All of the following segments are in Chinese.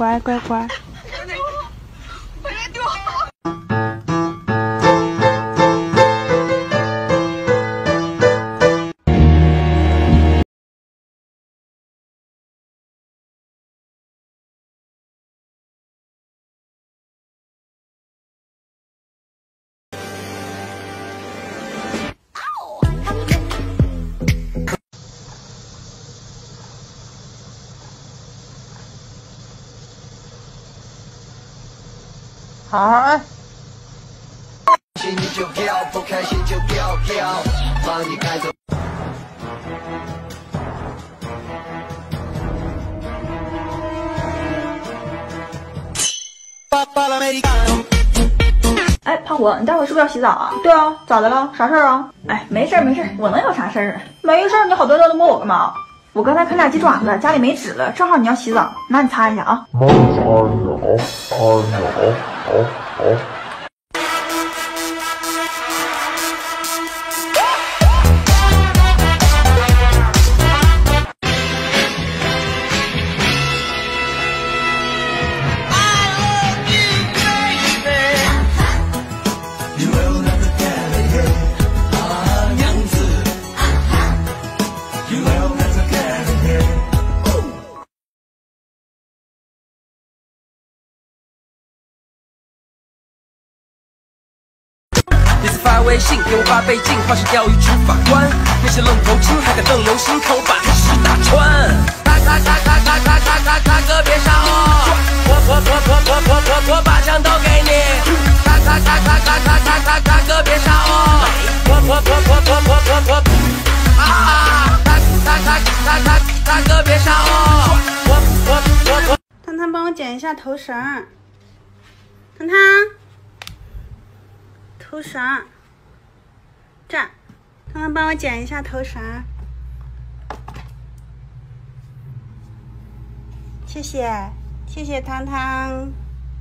乖乖乖。 好。 心你就跳，不开心就跳跳，帮你赶走。 哎，胖虎，你待会儿是不是要洗澡啊？对啊，咋的了？啥事儿啊？哎，没事儿没事儿，我能有啥事儿啊？没事儿，你好端端的摸我干嘛？我刚才啃俩鸡爪子，家里没纸了，正好你要洗澡，拿你擦一下啊。 拿你擦一下，擦一下，好。 你自发微信给我8倍镜，化身钓鱼执法官。那些愣头青还敢瞪流星，看我把历史打穿。大哥别杀我把枪都给你。大哥别杀我。大哥别杀我。 汤汤帮我剪一下头绳，汤汤。头绳，这儿，汤汤帮我剪一下头绳，谢谢，谢谢汤汤。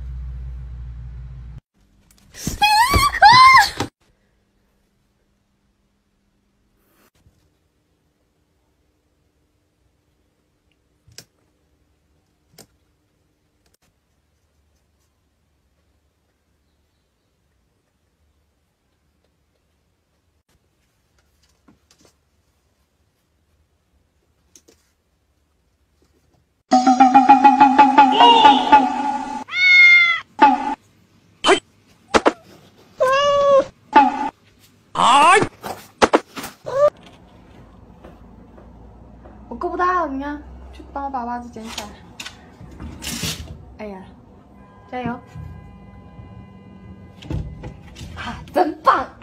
我够不大了，你看，去帮我把袜子捡起来。哎呀，加油！啊，真棒！